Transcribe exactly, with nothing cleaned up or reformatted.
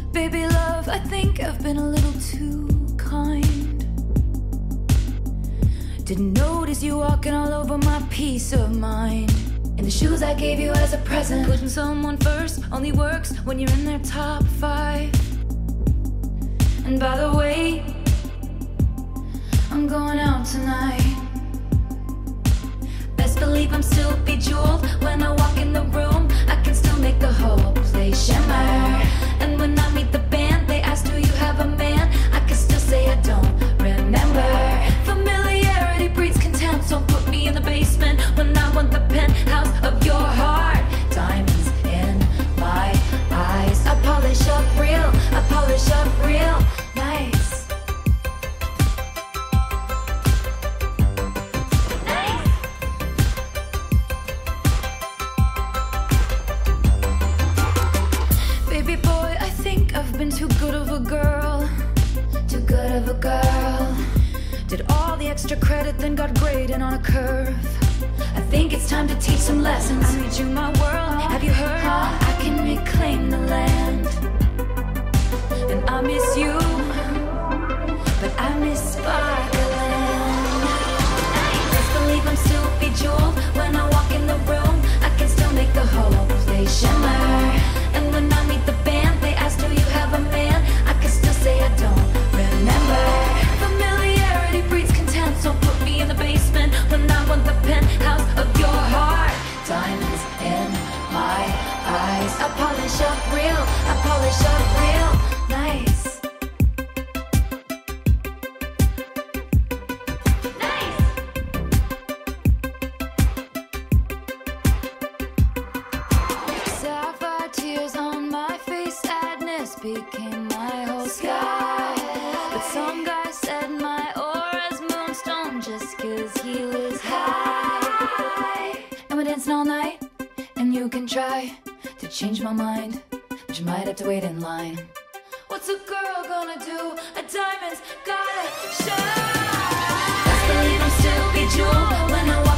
Baby love, I think I've been a little too kind. Didn't notice you walking all over my peace of mind. And the shoes I gave you as a present. Putting someone first only works when you're in their top five. And by the way, I'm going out tonight. Best believe I'm still bejeweled. When I walk in the room, I can still make the whole place shimmer. And when I meet the band, they ask, do you have a man? I can still say I don't remember. Familiarity breeds contempt, so put me in the basement when I want the penthouse of your heart. Diamonds in my eyes. I polish up real, I polish up real nice. Nice. Baby boy, I think I've been too good of a girl. Too good of a girl. Did all the extra credit, then got graded on a curve. I think it's time to teach some lessons. I made you my world, have you heard? I can reclaim the land. And I miss you, but I miss Sparkland. Best believe I'm still bejeweled. When I walk in the room, I can still make the whole place shimmer. And when I meet the band, they ask, do you have a man? I can still say I don't remember. Familiarity breeds contempt, so put me in the basement when I want the penthouse of your heart. Diamonds in my eyes. I polish up real, I polish up real nice. Nice. Sapphire tears on my face, sadness became my whole sky. But some guy said my aura's moonstone just cause he was high. And we're dancing all night, and you can try to change my mind, but you might have to wait in line. What's a girl gonna do? A diamond's gotta shine. Best believe I'm still bejeweled when I walk